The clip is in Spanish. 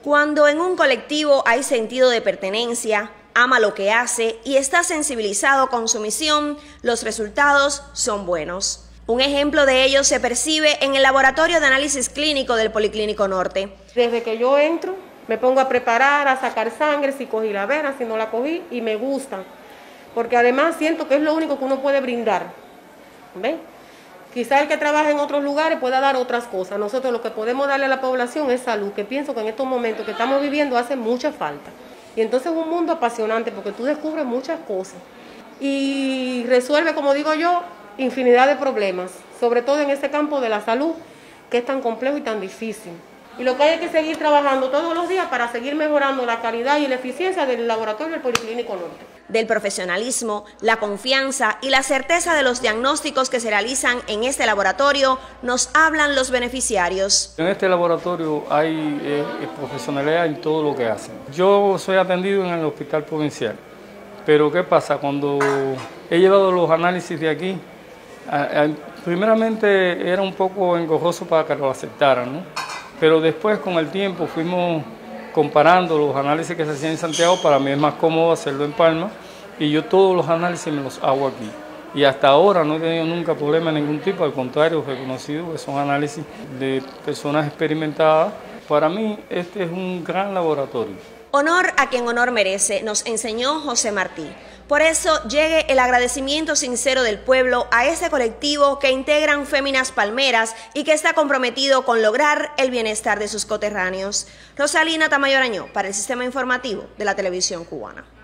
Cuando en un colectivo hay sentido de pertenencia, ama lo que hace y está sensibilizado con su misión, los resultados son buenos. Un ejemplo de ello se percibe en el Laboratorio de Análisis Clínico del Policlínico Norte. Desde que yo entro, me pongo a preparar, a sacar sangre, si cogí la vena, si no la cogí, y me gusta. Porque además siento que es lo único que uno puede brindar. ¿Ven? Quizá el que trabaja en otros lugares pueda dar otras cosas. Nosotros lo que podemos darle a la población es salud, que pienso que en estos momentos que estamos viviendo hace mucha falta. Y entonces es un mundo apasionante porque tú descubres muchas cosas. Y resuelve, como digo yo, infinidad de problemas, sobre todo en este campo de la salud, que es tan complejo y tan difícil. Y lo que hay es que seguir trabajando todos los días para seguir mejorando la calidad y la eficiencia del laboratorio del Policlínico Norte. Del profesionalismo, la confianza y la certeza de los diagnósticos que se realizan en este laboratorio nos hablan los beneficiarios. En este laboratorio hay profesionalidad en todo lo que hacen. Yo soy atendido en el hospital provincial, pero ¿qué pasa? Cuando he llevado los análisis de aquí, primeramente era un poco engorroso para que lo aceptaran, ¿no? Pero después, con el tiempo, fuimos comparando los análisis que se hacían en Santiago. Para mí es más cómodo hacerlo en Palma, y yo todos los análisis me los hago aquí. Y hasta ahora no he tenido nunca problema de ningún tipo, al contrario, reconocido que son análisis de personas experimentadas. Para mí este es un gran laboratorio. Honor a quien honor merece, nos enseñó José Martí. Por eso llegue el agradecimiento sincero del pueblo a este colectivo que integran Féminas Palmeras y que está comprometido con lograr el bienestar de sus coterráneos. Rosalina Tamayo Arañó, para el Sistema Informativo de la Televisión Cubana.